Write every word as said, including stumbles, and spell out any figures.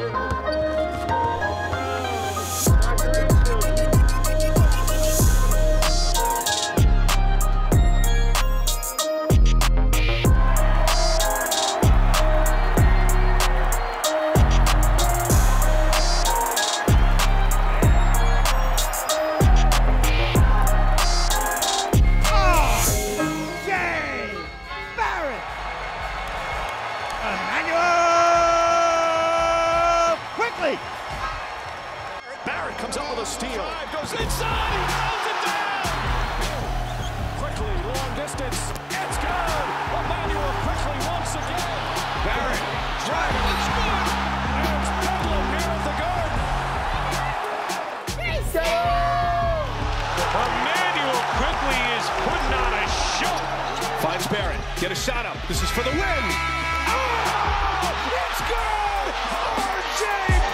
Quickley! Barrett comes up with a steal. Drive goes inside, he throws it down! Quickley, long distance, it's good! Immanuel Quickley once again. Barrett, driving, it's good! There's Bedlam here at the Garden. Immanuel Quickley is putting on a show. Finds Barrett, get a shot up. This is for the win. Oh, it's good! R J